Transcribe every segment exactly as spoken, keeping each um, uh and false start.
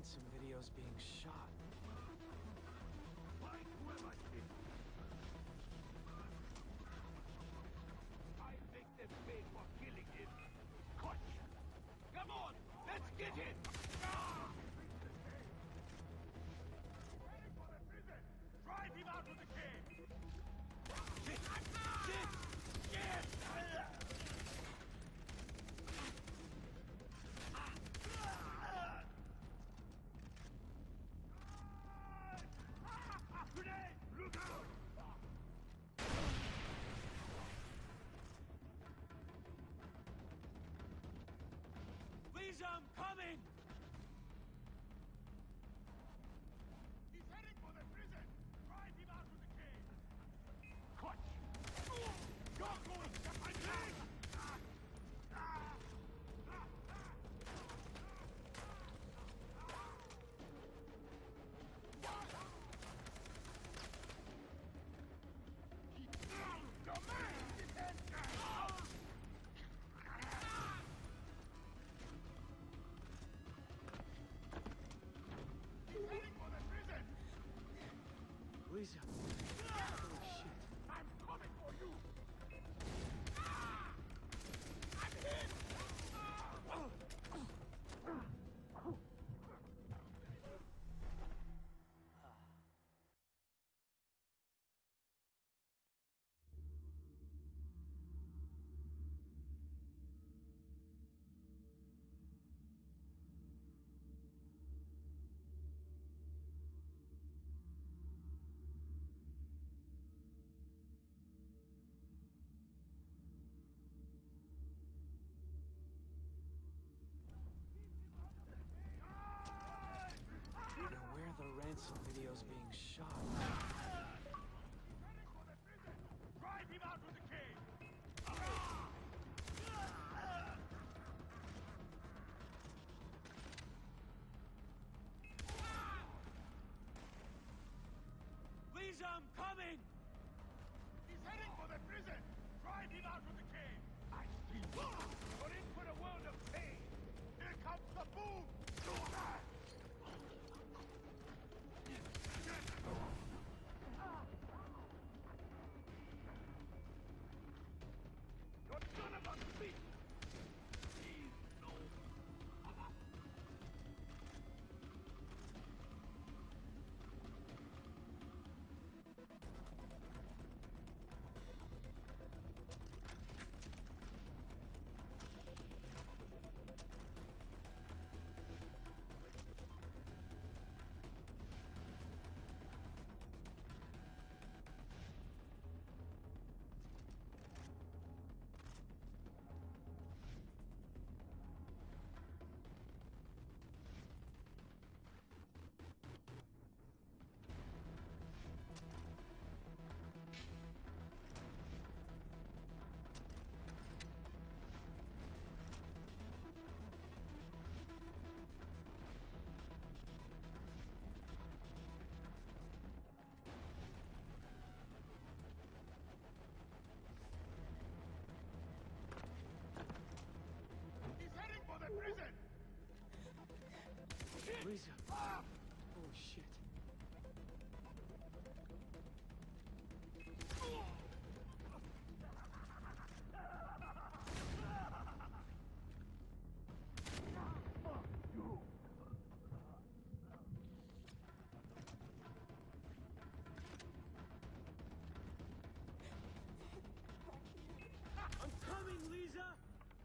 ransom videos being shot. Find whoever did it. I make them pay for killing him. Gotcha! Come on, let's get him! Ah! Ready for the prison! Drive him out of the cave! Shit! Shit! Shit! Grenade! Look out! Please, I'm coming! He's heading for the prison! Drive him out of the cave! Cut! You're going to my leg! Your man! His head down! He's heading for the prison! Lisa! Holy shit. I'm coming for you! Ah! I'm hit! Ah! Now where are the ransom videos being shot? Heading for the prison! Drive him out of the cave! Please, I'm coming! He's heading for the prison! Drive him out of the cave! I see. You're in for a world of pain! Here comes the boom! You're son of a bitch! Please, no! He's heading for the prison! Lisa! Ah! Holy shit. I'm coming, Lisa!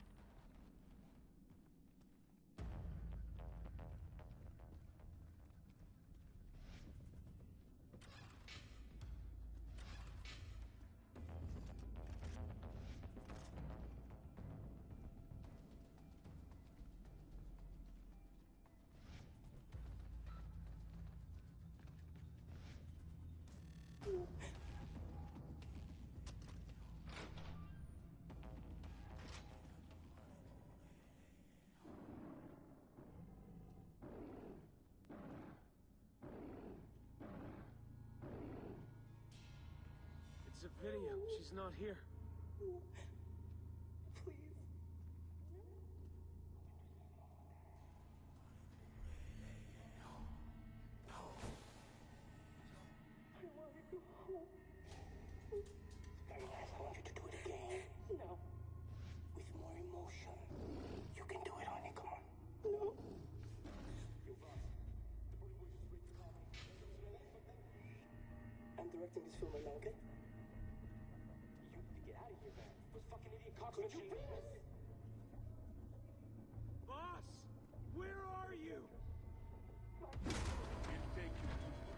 It's a video. She's not here. Please. directing this film right now, okay? You need to get out of here, man. Those fucking idiot cops Could are you shooting please? us. Boss! Where are you? We'll take you.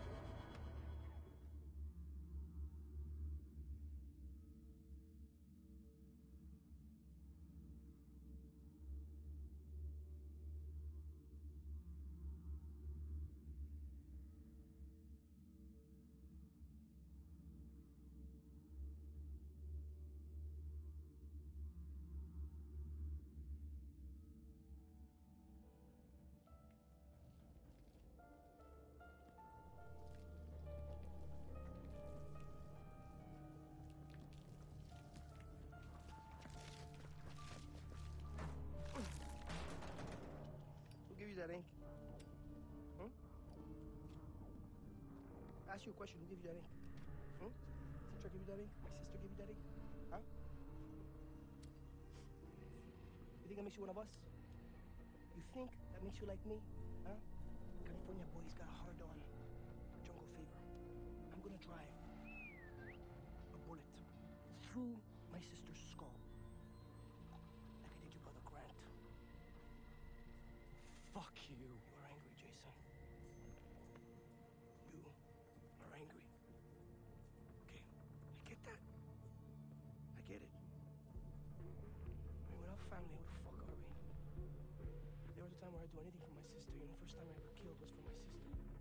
Who gave you that ink? Hmm? I asked you a question. Who gave you that ink? Hmm? Teacher gave you that ink? My sister gave you that ink? Huh? You think that makes you one of us? You think that makes you like me? Huh? California boy's got a hard on for jungle fever. I'm gonna drive a bullet through my sister's skull like I did your brother Grant. Fuck you. You are angry, Jason. You are angry. Okay, I get that. I get it. I mean, without family, who the fuck are we? There was a time where I'd do anything for my sister. You know, first time I ever killed was for my sister.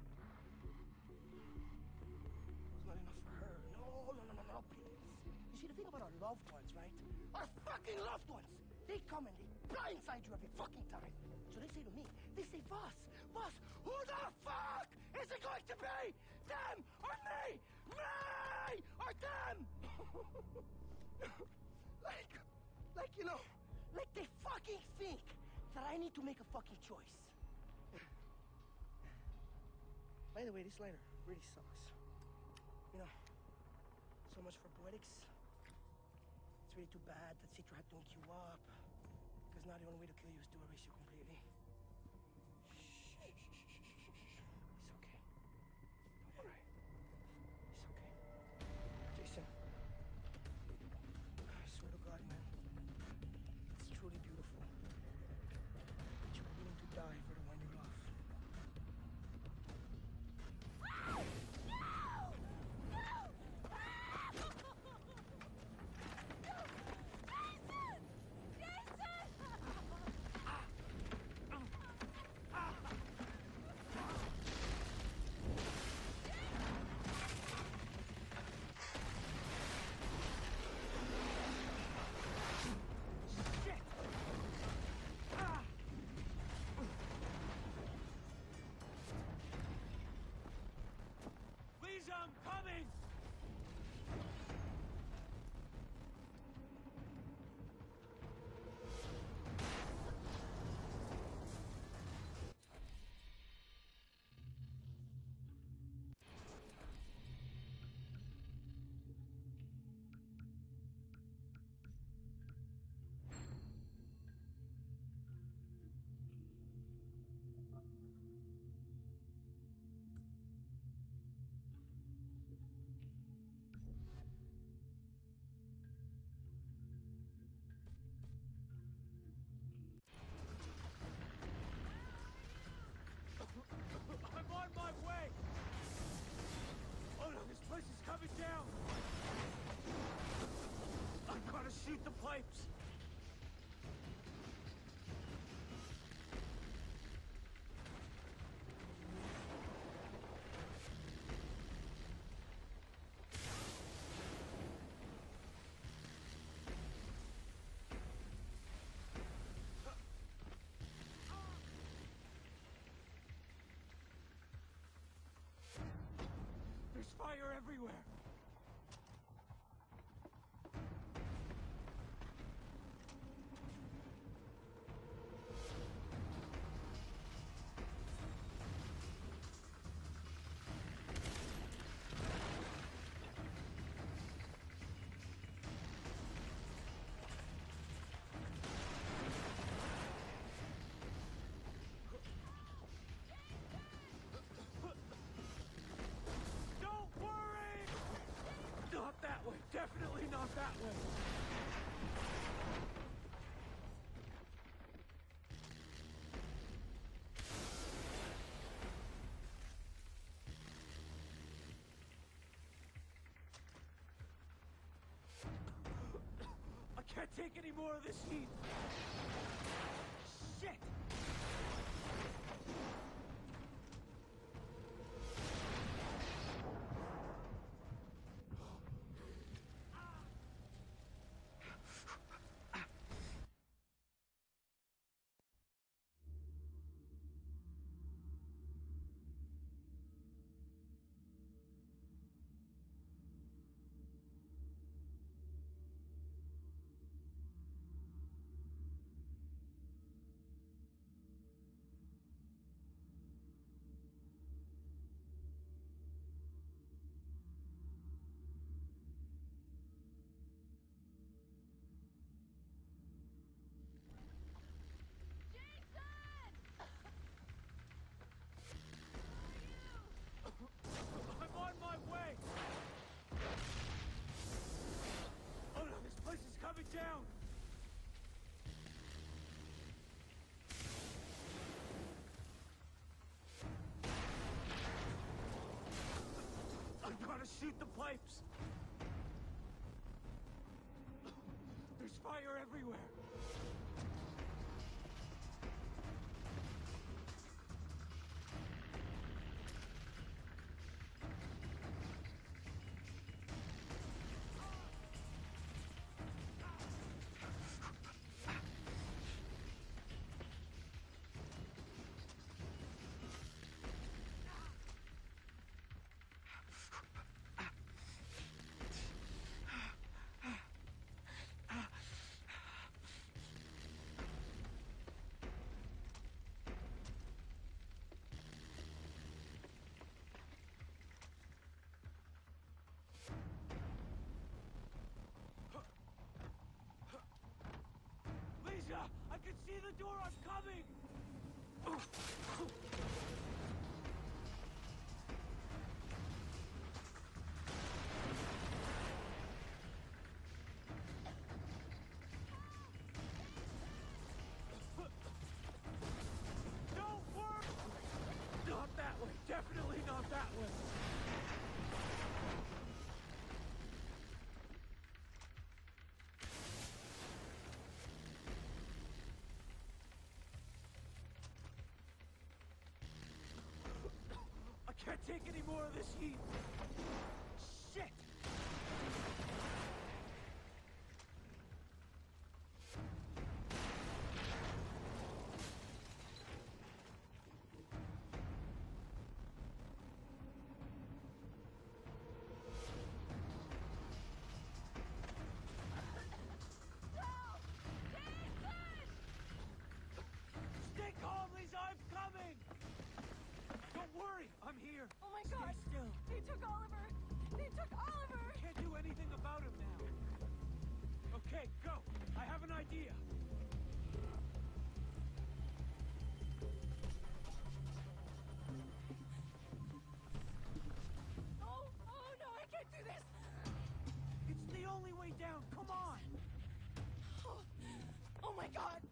It was not enough for her. No, no, no, no, no, please. You see, the thing about our loved ones, right? Our fucking loved ones! They come and they blindside you every fucking time. So they say to me, they say, Voss, Voss, who the fuck is it going to be? Them or me? Me or them? like, like, you know, like they fucking think that I need to make a fucking choice. By the way, this lighter really sucks. You know, so much for poetics. It's really too bad that Citra had to ink you up. Because now the only way to kill you is to erase you completely. Shh, shh, shh, shh, shh, shh, shh. It's okay. Don't cry. It's okay. Jason. I swear to God, man. It's truly beautiful. That you are willing to die for the one you love. Lisa, I'm coming! I'm on my way! Oh no, this place is coming down! I've got to shoot the pipes! There's fire everywhere! Don't worry! not that way. I can't take any more of this heat. Shit! I'm on my way! Oh no, this place is coming down! I'm gonna shoot the pipes! There's fire everywhere! Lisa, I can see the door. I'm coming. Don't work. Not that way. Definitely not that way. I can't take any more of this heat! Shit! Stay calm, Lisa! I'm coming! Don't worry, I'm here. Oh my Stay god! still. They took Oliver! They took Oliver! Can't do anything about him now. Okay, go. I have an idea. Oh, oh no, I can't do this! It's the only way down. Come on. Oh, oh my god!